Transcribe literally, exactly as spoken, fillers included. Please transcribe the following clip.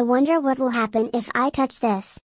wonder what will happen if I touch this.